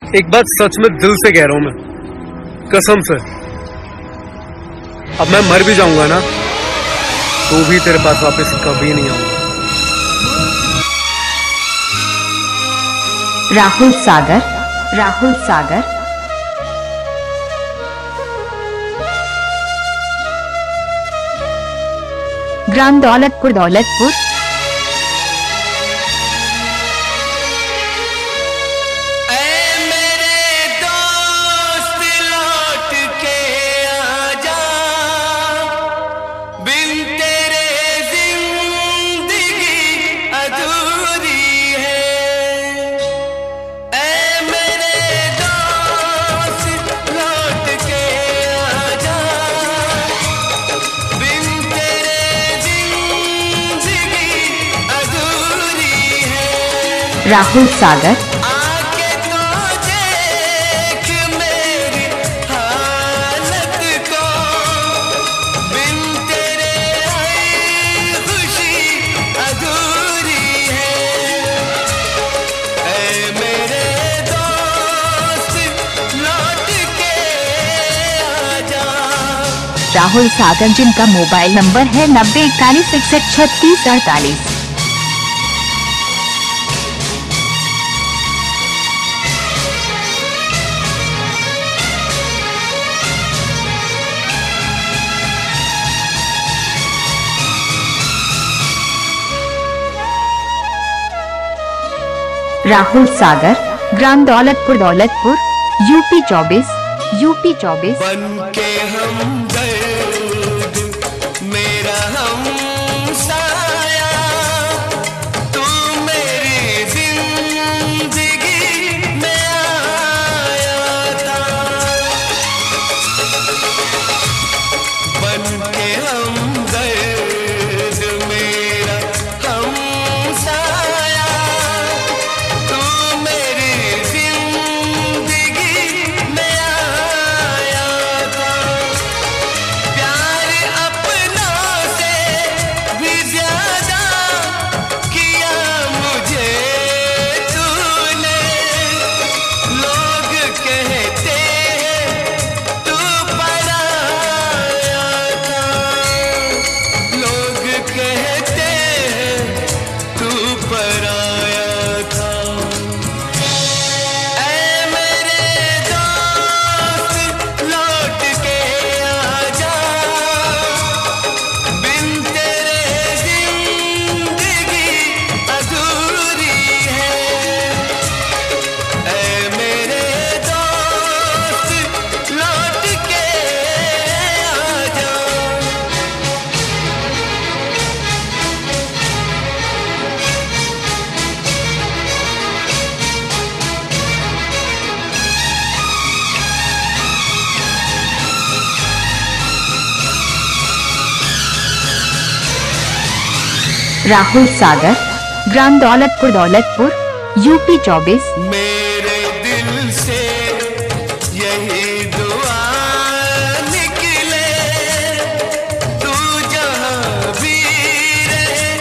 एक बात सच में दिल से कह रहा हूं मैं, कसम से। अब मैं मर भी जाऊंगा ना तो भी तेरे पास वापस कभी नहीं आऊंगा। राहुल सागर, राहुल सागर। ग्राम दौलतपुर, दौलतपुर। राहुल सागर। आके तो देख मेरी हालत को, बिन तेरे हर खुशी अधूरी है। ऐ मेरे दोस्त लौट के आजा। राहुल सागर, जिनका मोबाइल नंबर है 9041613648। राहुल सागर, ग्राम दौलतपुर, दौलतपुर। UP 24, UP 24। बन के हमदर्द मेरा हमसाया, तू मेरी जिंदगी में आया था। बन के हमदर्द मेरा हमसाया, तू मेरी जिंदगी में आया था। प्यार अपनों से भी ज्यादा किया मुझे तूने। लोग कहते हैं तू पराया था, लोग कहते हैं तू पराया था। ऐ मेरे दोस्त लौट के आजा, बिन तेरे जिंदगी अधूरी है। ऐ मेरे दोस्त लौट के आजा। राहुल सागर, ग्राम दौलतपुर, दौलतपुर। यूपी 24। मेरे दिल से यही दुआ निकले, तू जहाँ भी रहे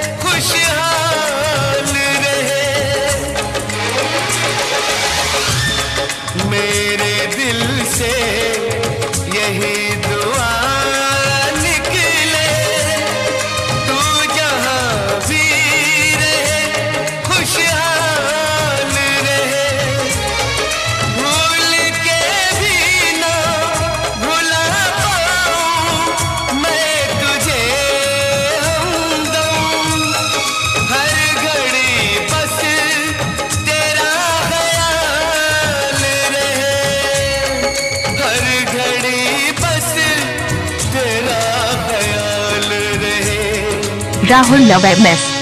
खुशहाल रहे। मेरे दिल से यही दुआ निकले, तू जहाँ भी रहे खुशहाल रहे। भूल के भी ना भुला पाऊँ मैं तुझे हमदम। हर घड़ी बस तेरा ख्याल रहे, हर घड़ी बस तेरा ख्याल रहे। Rahul love MS।